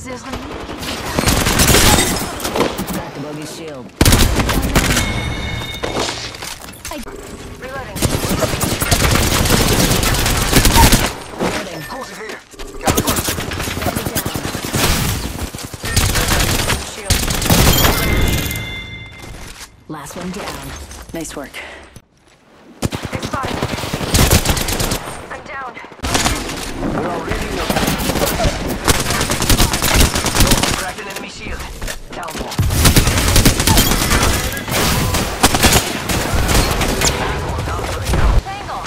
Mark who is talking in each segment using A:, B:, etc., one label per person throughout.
A: There's a
B: Crack the bogey's shield.
A: reloading.
B: Reloading.
C: Close it here. We got it.
B: Bandit down.
A: Shield.
B: Last one down. Nice work.
A: It's fine. I'm down.
C: We're already in the cracked an enemy shield. Down one.
A: Tangle.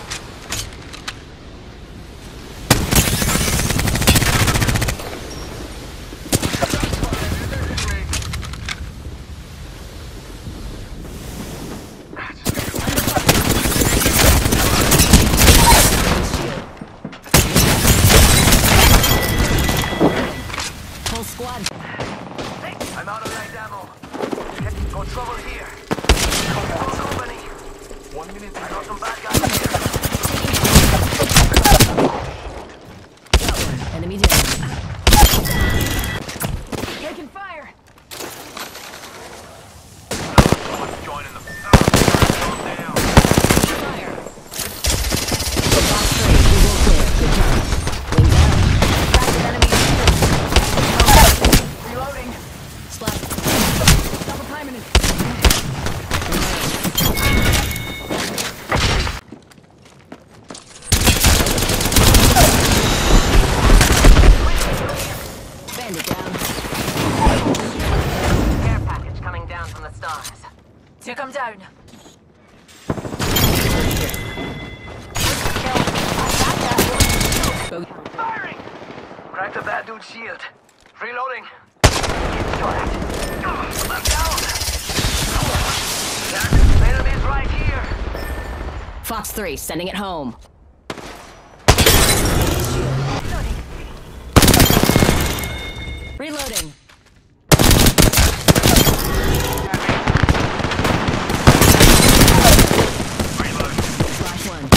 B: Whole squad.
C: I'm out of light ammo. Got trouble here. Close company. 1 minute. I got some bad guys here.
B: Got one. Enemy down.
A: Taking fire.
C: Someone's joining them. Down.
B: Fire. Box 3. We will clear. Good job. Wings out.
A: Cracked an enemy shield. Reloading.
B: Splat.
A: Double timing it.
B: Bandit down.
A: Care package coming down from the stars. Took him down.
B: Bogey.
C: Firing! Cracked the bad dude's shield. Reloading. Shot at. I'm down. Enemy's right here.
B: Fox 3. Sending it home. Reloading. Flash 1.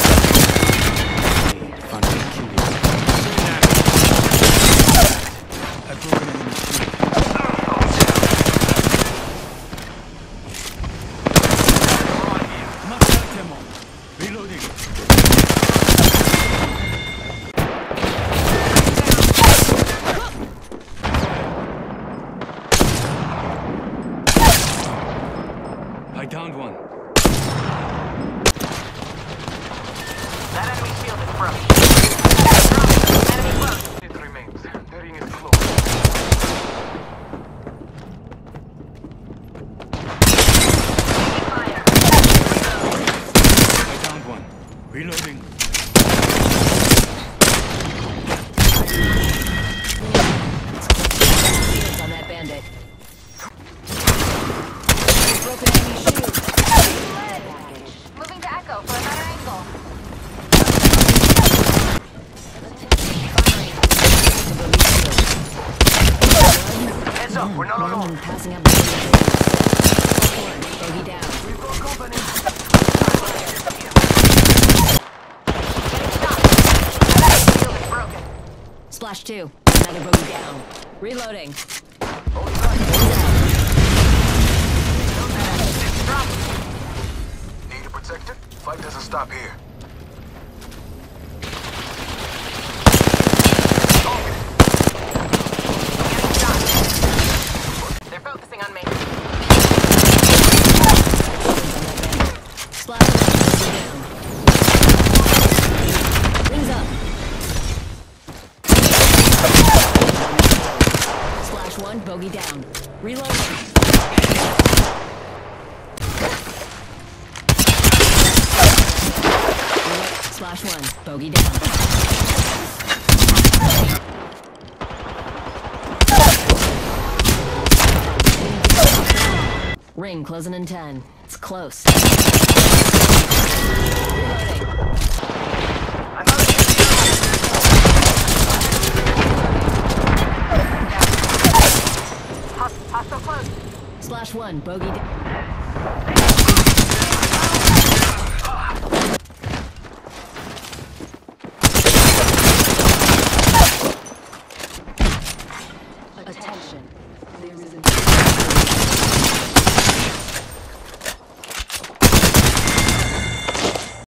D: I downed one.
C: That enemy shield is broken. Enemy close. It remains. The ring is close.
A: Fire.
D: I downed one. Reloading.
B: Shields on that bandit. Broken enemy shield.
A: Moving to Echo for a better angle.
C: Heads up, we're not alone.
B: Passing up. Bogey down.
C: We've got company.
A: Shield is broken.
B: Splash 2. Another bogey down. Reloading.
C: Need to protect it? Fight doesn't stop here.
A: They're focusing on me.
B: Splash 1. Bogey down. Wings up. Splash 1. Bogey down. Reloading. Splash 1. Bogey down. Ring closing in 10. It's close. Reloading.
A: Hostile close.
B: Splash 1. Bogey down. Attention. There is a